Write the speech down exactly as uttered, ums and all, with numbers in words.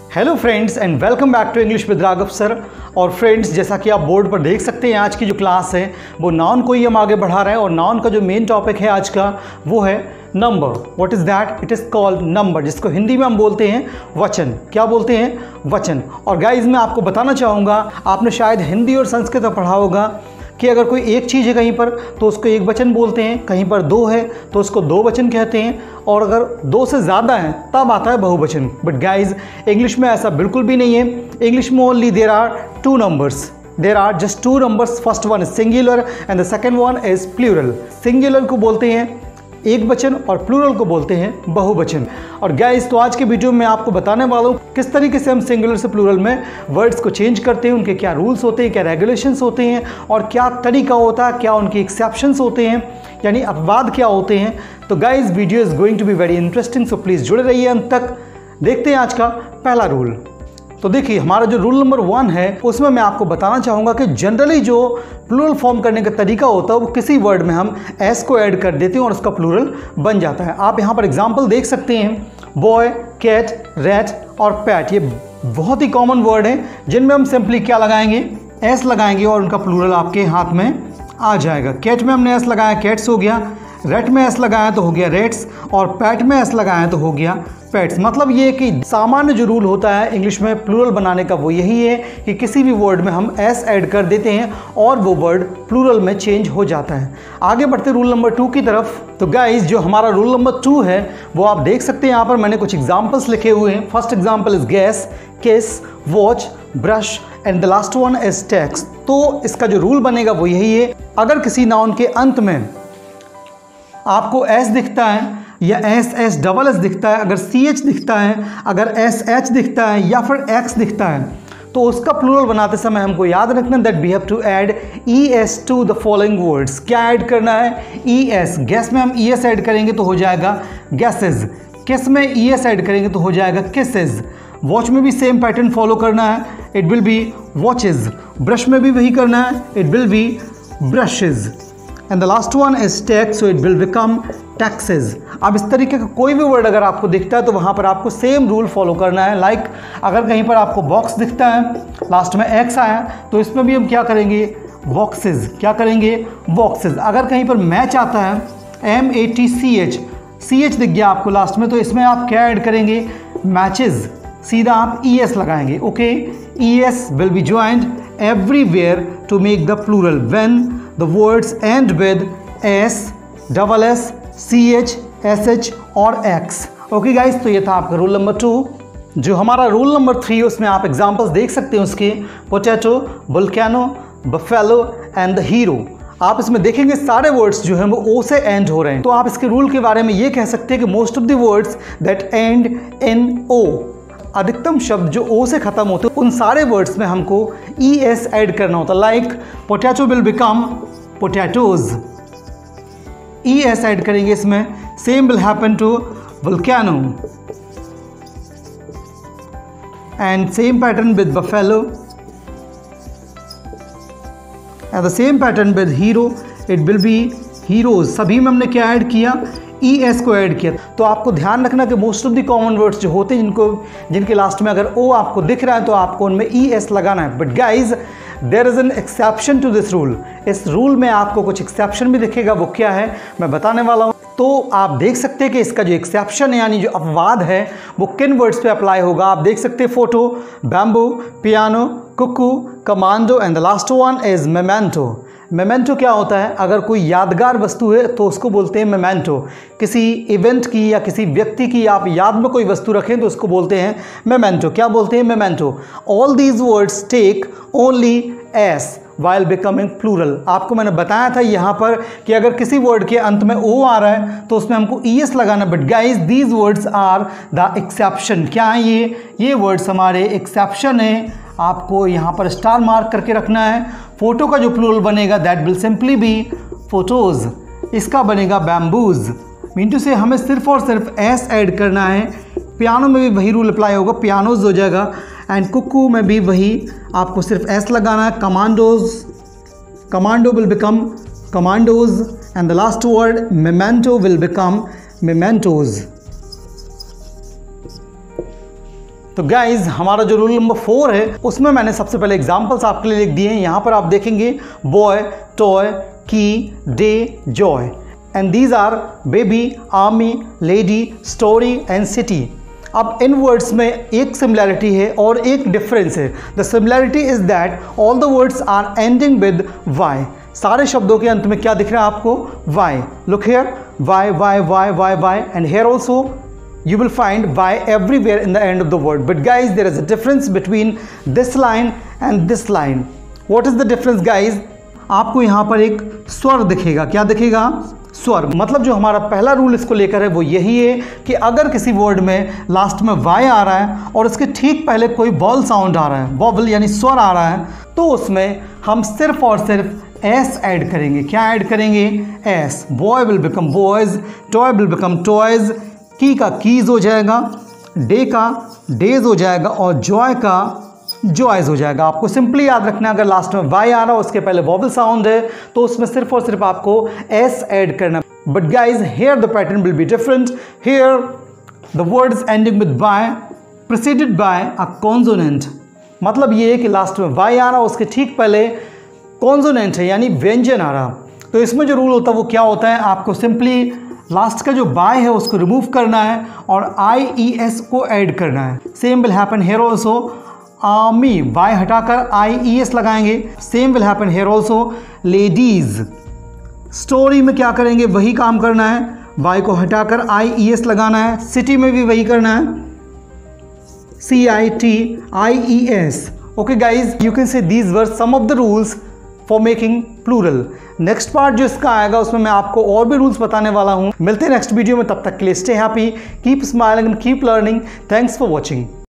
Hello friends and welcome back to English with Raghav sir. और friends, जैसा कि आप बोर्ड पर देख सकते हैं, आज की जो क्लास है वो नाउन को ही हम आगे बढ़ा रहे हैं। और नाउन का जो मेन टॉपिक है आज का वो है number. What is that? It is called number, जिसको हिंदी में हम बोलते हैं वचन। क्या बोलते हैं? वचन। और गाइज, मैं आपको बताना चाहूँगा, आपने शायद हिंदी और संस्कृत में पढ़ा होगा कि अगर कोई एक चीज़ है कहीं पर तो उसको एक वचन बोलते हैं, कहीं पर दो है तो उसको दो वचन कहते हैं, और अगर दो से ज़्यादा है तब आता है बहुवचन। बट गाइज, इंग्लिश में ऐसा बिल्कुल भी नहीं है। इंग्लिश में only there are two numbers, there are just two numbers. First one is singular and the second one is plural. Singular को बोलते हैं एक वचन और प्लूरल को बोलते हैं बहुवचन। और गाइस, तो आज के वीडियो में आपको बताने वाला हूँ किस तरीके से हम सिंगुलर से प्लूरल में वर्ड्स को चेंज करते हैं, उनके क्या रूल्स होते हैं, क्या रेगुलेशंस होते हैं और क्या तरीका होता है, क्या उनके एक्सेप्शंस होते हैं, यानी अपवाद क्या होते हैं। तो guys, video is going to be very interesting, so please जुड़े रहिए अंत तक। देखते हैं आज का पहला रूल। तो देखिए, हमारा जो रूल नंबर वन है उसमें मैं आपको बताना चाहूँगा कि जनरली जो प्लूरल फॉर्म करने का तरीका होता है वो किसी वर्ड में हम एस को ऐड कर देते हैं और उसका प्लूरल बन जाता है। आप यहाँ पर एग्जांपल देख सकते हैं, बॉय, कैट, रैट और पैट। ये बहुत ही कॉमन वर्ड हैं जिनमें हम सिंपली क्या लगाएंगे? एस लगाएंगे और उनका प्लूरल आपके हाथ में आ जाएगा। कैट में हमने एस लगाया, कैट्स हो गया। रेट में एस लगाया तो हो गया रेट्स, और पैट में एस लगाया तो हो गया पेट्स। मतलब ये कि सामान्य जो रूल होता है इंग्लिश में प्लूरल बनाने का वो यही है कि किसी भी वर्ड में हम एस ऐड कर देते हैं और वो वर्ड प्लूरल में चेंज हो जाता है। आगे बढ़ते रूल नंबर टू की तरफ। तो गाइज, जो हमारा रूल नंबर टू है वो आप देख सकते हैं, यहाँ पर मैंने कुछ एग्जाम्पल्स लिखे हुए हैं। First example is gas, kiss, watch, brush and the last one is text. तो इसका जो रूल बनेगा वो यही है, अगर किसी नाउन के अंत में आपको एस दिखता है या एस एस डबल एस दिखता है, अगर सी एच दिखता है, अगर एस एच दिखता है या फिर एक्स दिखता है, तो उसका प्लूरल बनाते समय हमको याद रखना that we have to add E S to the following words. क्या ऐड करना है? E S. गैस में हम ई एस ऐड करेंगे तो हो जाएगा गैसेज। किस में ई एस ऐड करेंगे तो हो जाएगा किसेज। वॉच में भी सेम पैटर्न फॉलो करना है, it will be watches. Brush में भी वही करना है, it will be brushes. And the last one is tax, so it will become taxes. अब इस तरीके का कोई भी वर्ड अगर आपको दिखता है तो वहाँ पर आपको सेम रूल फॉलो करना है। लाइक like, अगर कहीं पर आपको बॉक्स दिखता है, लास्ट में एक्स आया, तो इसमें भी हम क्या करेंगे? बॉक्सेस। क्या करेंगे? बॉक्सेस। अगर कहीं पर मैच आता है, M A T C H, C H दिख गया आपको लास्ट में, तो इसमें आप क्या ऐड करेंगे? मैचेस। सीधा आप ई एस लगाएंगे। Okay, E S will be joined everywhere to make the plural when the words end with s, double s, ch, sh और x। ओके गाइस, तो ये था आपका रूल नंबर टू। जो हमारा रूल नंबर थ्री, उसमें आप एग्जांपल्स देख सकते हैं उसके, potato, volcano, buffalo and the hero. आप इसमें देखेंगे सारे वर्ड्स जो हैं वो ओ से एंड हो रहे हैं। तो आप इसके रूल के बारे में ये कह सकते हैं कि most of the words that end in O, अधिकतम शब्द जो ओ से खत्म होते हैं, उन सारे वर्ड्स में हमको ई एस ऐड करना होता है। Like potato will become potatoes, E S add करेंगे इसमें। Same will happen to volcano and same pattern with buffalo and the same pattern with hero, it will be heroes. सभी में हमने क्या add किया? ई एस को add किया। तो आपको ध्यान रखना कि most of the common words जो होते हैं जिनको जिनके लास्ट में अगर ओ आपको दिख रहा है तो आपको उनमें ई एस लगाना है। But guys, there is an exception to this rule. इस रूल में आपको कुछ एक्सेप्शन भी दिखेगा, वो क्या है मैं बताने वाला हूँ। तो आप देख सकते हैं कि इसका जो एक्सेप्शन है, यानी जो अपवाद है, वो किन वर्ड्स पे अप्लाई होगा। आप देख सकते हैं photo, bamboo, piano, cuckoo, commando and the last one is memento. Memento क्या होता है? अगर कोई यादगार वस्तु है तो उसको बोलते हैं मेमेंटो। किसी इवेंट की या किसी व्यक्ति की आप याद में कोई वस्तु रखें तो उसको बोलते हैं मेमेंटो। क्या बोलते हैं? Memento. All these words take only S while becoming plural. आपको मैंने बताया था यहाँ पर कि अगर किसी वर्ड के अंत में ओ आ रहा है तो उसमें हमको ई एस लगाना। But guys, these words are the exception. क्या है ये? ये वर्ड्स हमारे एक्सेप्शन है। आपको यहाँ पर स्टार मार्क करके रखना है। फोटो का जो प्लूरल बनेगा that will simply be photos. इसका बनेगा बैम्बूज। मीन से हमें सिर्फ और सिर्फ एस ऐड करना है। पियानो में भी वही रूल अप्लाई होगा, पियानोज हो जाएगा। एंड कुकू में भी वही, आपको सिर्फ एस लगाना है। Commandos, commando will become commandos and the last word memento will become mementos. तो गाइज हमारा जो रूल नंबर फोर है उसमें मैंने सबसे पहले एग्जांपल्स आपके लिए लिख दिए हैं। यहाँ पर आप देखेंगे boy, toy, key, day, joy, and these are baby, army, lady, story and city. अब इन वर्ड्स में एक सिमिलैरिटी है और एक डिफरेंस है। The similarity is that all the words are ending with Y. सारे शब्दों के अंत में क्या दिख रहा है आपको? Y. Look here, Y Y Y Y Y, and here also you will find y everywhere in the end of the word. But guys, there is a difference between this line and this line. What is the difference guys? आपको यहाँ पर एक स्वर दिखेगा। क्या दिखेगा? स्वर। मतलब जो हमारा पहला रूल इसको लेकर है वो यही है कि अगर किसी वर्ड में लास्ट में y आ रहा है और उसके ठीक पहले कोई वॉवल साउंड आ रहा है, वॉवल यानी स्वर आ रहा है, तो उसमें हम सिर्फ और सिर्फ एस ऐड करेंगे। क्या ऐड करेंगे? S. Boy will become boys, toy will become toys, key का कीज हो जाएगा, डे का डेज हो जाएगा और जॉय का जॉयज हो जाएगा। आपको सिंपली याद रखना, अगर लास्ट में वाई आ रहा है उसके पहले वॉवल साउंड है तो उसमें सिर्फ और सिर्फ आपको एस ऐड करना। But guys here the pattern will be different. Here the words ending with Y preceded by a consonant. मतलब ये है कि लास्ट में वाई आ रहा है, उसके ठीक पहले कॉन्सोनेंट है यानी व्यंजन आ रहा। तो इसमें जो रूल होता है वो क्या होता है? आपको सिंपली लास्ट का जो बाय है उसको रिमूव करना है और आई ई एस को ऐड करना है। Same will happen here also. Army, Y हटाकर आई ई एस लगाएंगे। Same will happen here also. Ladies, story में क्या करेंगे? वही काम करना है, बाय को हटाकर आई ई एस लगाना है। सिटी में भी वही करना है, C I T I E S. Okay guys, you can say these were some of the rules for making plural. Next part जो इसका आएगा उसमें मैं आपको और भी रूल्स बताने वाला हूं। मिलते हैं नेक्स्ट वीडियो में, तब तक के लिए stay happy, keep smiling and keep learning. Thanks for watching.